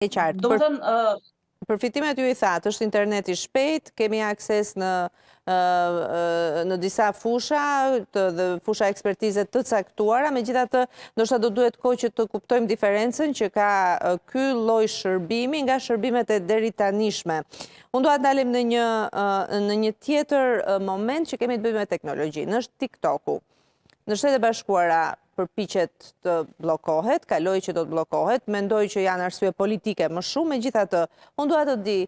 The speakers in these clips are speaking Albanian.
E qartë. Do të thënë, përfitimet ju i thatë, është interneti shpejt, kemi akses në disa fusha dhe fusha ekspertizet të caktuara, megjithatë ndoshta do duhet kohë që të kuptojmë diferencën që ka ky lloj shërbimi nga shërbimet e deritanishme. Unë dua të dalim në një tjetër moment që kemi të bëjmë me teknologjinë, është TikToku. Në Shtetet e Bashkuara përpiqet të bllokohet, kaloi që do të bllokohet, mendoj që janë arsye politike më shumë, megjithatë, unë dua të di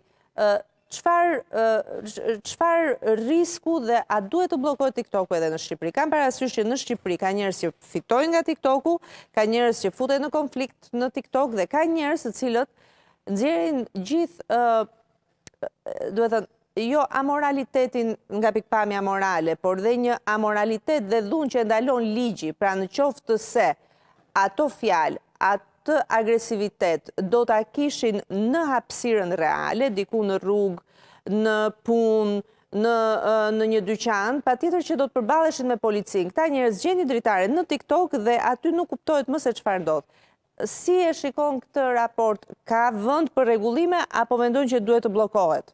çfarë risku dhe a duhet të bllokohet TikToku edhe në Shqipëri? Kam parasysh që në Shqipëri ka njerëz që fitojnë nga TikToku, ka njerëz që futen në konflikt në TikTok dhe ka njerëz të cilët nxjerrin gjithë, duhet thënë, jo amoralitetin nga pikpamja morale, por dhe një amoralitet dhe dhunë që ndalon ligji, pra në qoftë se ato fjalë, atë agresivitet do ta kishin në hapësirën reale, diku në rrugë, në punë, në një dyqan, patjetër që do të përballeshin me policinë. Këta njerëz gjeni dritare në TikTok dhe aty nuk kuptohet më se çfarë ndodh. Si e shikon këtë raport? Ka vend për rregullime apo mendon që duhet të bllokohet?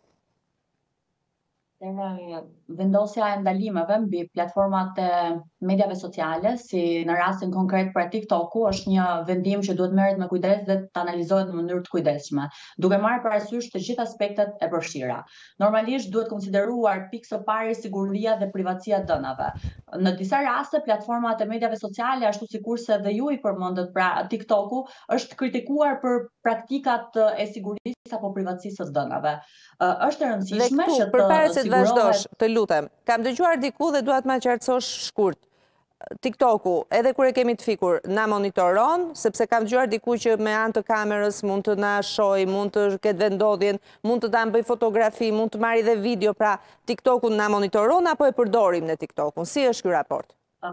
Vendosja e ndalimeve mbi platformat e mediave sociale, si në rastin konkret për TikToku, është një vendim që duhet merret me kujdes dhe të analizohet në mënyrë të kujdesshme, duke marrë parasysh të gjithë aspektet e përfshira. Normalisht duhet konsideruar pikë së pari siguria dhe privatësia e dënave. Në disa raste, platformat e mediave sociale, ashtu sikurse dhe ju i përmendët, pra TikToku, është kritikuar për praktikat e sigurisë apo privatësisë së dënave. Është e rëndësishme që të vazhdosh, të lutem. Kam dëgjuar diku dhe dua të ma qartësosh shkurt. TikToku, edhe kur e kemi të fikur, na monitoron, sepse kam dëgjuar diku që me anë të kamerës mund të na shohë, mund të ketë vendodhjen, mund të na bëj fotografi, mund të marrë dhe video, pra TikToku na monitoron apo e përdorim në TikTokun? Si është ky raport?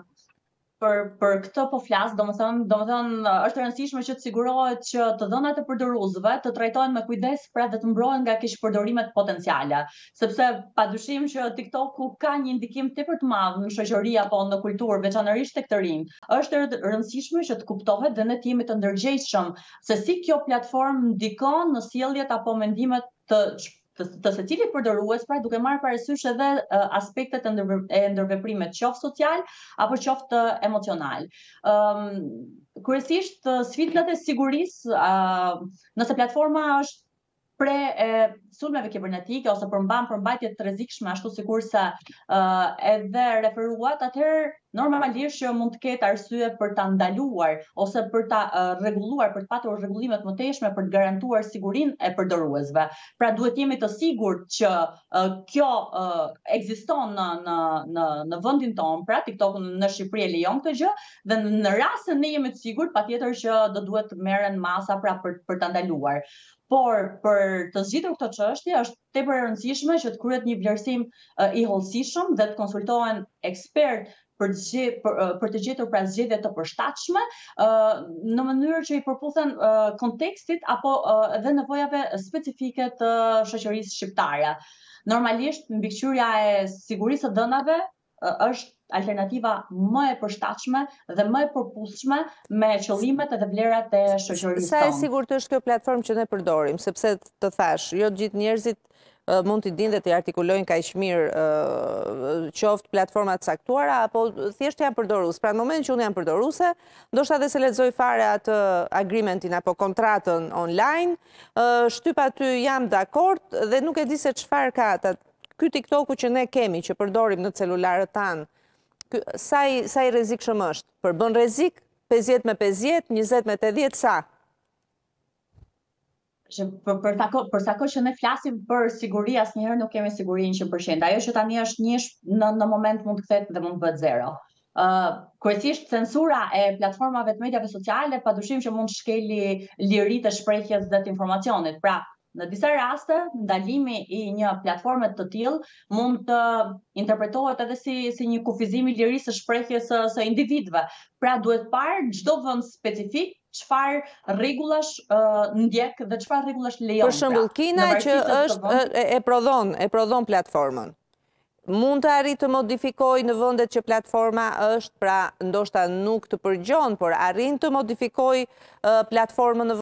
Për këtë po flas, domethënë është e rëndësishme që të sigurohet që të dhënat e përdoruesve të trajtohen me kujdes pra dhe të mbrohen nga keqpërdorimet potenciale, sepse padyshim që TikToku ka një ndikim tepër të madh në shoqëri apo në kulturë, veçanërisht tek të rinj. Është e rëndësishme që të kuptohet dhe ne të jemi të ndërgjegjshëm se si kjo platformë ndikon në sjelljet apo mendimet të secilit përdorues, pra duke marrë parasysh edhe aspektet e ndërveprimit, qoftë social apo qoftë emocional. Kryesisht sfidat e sigurisë, nëse platforma është pre sulmeve kibernetike ose përmban përmbajtje të rrezikshme, ashtu sikurse edhe referuat, atëherë normalisht që mund të ketë arsye për ta ndaluar ose për ta rregulluar, për të patur rregullime të mëtejshme për të garantuar sigurinë e përdoruesve. Pra duhet jemi të sigurt që kjo ekziston në vendin tonë, pra TikToku në Shqipëri e lejon këtë gjë dhe në rast se ne jemi të sigurt, patjetër që do duhet të merren masa pra për ta ndaluar. Por për të zgjidhur këtë çështje është tepër e rëndësishme që të kryhet një vlerësim i hollësishëm dhe të konsultohen ekspertë për të gjetur pra zgjedhje të përshtatshme në mënyrë që i përputhen kontekstit apo edhe nevojave specifike të shoqërisë shqiptare. Normalisht mbikëqyrja e sigurisë së dhënave është alternativa më e përshtatshme dhe më e përputhshme me qëllimet edhe vlerat e shoqërisë tonë. Sa e sigurt është kjo platformë që ne përdorim, sepse të thash, jo gjithë njerëzit mund t'i dinë dhe t'i artikulojnë kaq mirë qoftë platformat caktuara apo thjesht janë përdorues. Pra në moment që unë jam përdoruese, ndoshta edhe se lexoj fare atë agreementin apo kontratën online, shtyp aty jam dakord dhe nuk e di se çfarë ka ky TikToku që ne kemi, që përdorim në celularët tanë. Sa i rrezikshëm është? Përbën rrezik 50 me 50, 20 me 80, sa? Për sa kohë që ne flasim për siguri, asnjëherë nuk kemi siguri 100%. Ajo që tani është njësh në moment mund të kthehet dhe mund të bëhet zero. Kryesisht censura e platformave të mediave sociale padyshim që mund të shkeli liritë e shprehjes dhe të informacionit. Pra, në disa raste, ndalimi i një platforme të tillë mund të interpretohet edhe si një kufizim i lirisë së shprehjes së individëve. Pra duhet parë çdo vend specifik çfarë rregullash ndjek dhe çfarë rregullash lejon. Për shembull, Kina që është e prodhon platformën. Mund të arrijë të modifikojë në vendet që platforma është, pra ndoshta nuk të përgjon, por arrin të modifikojë platformën në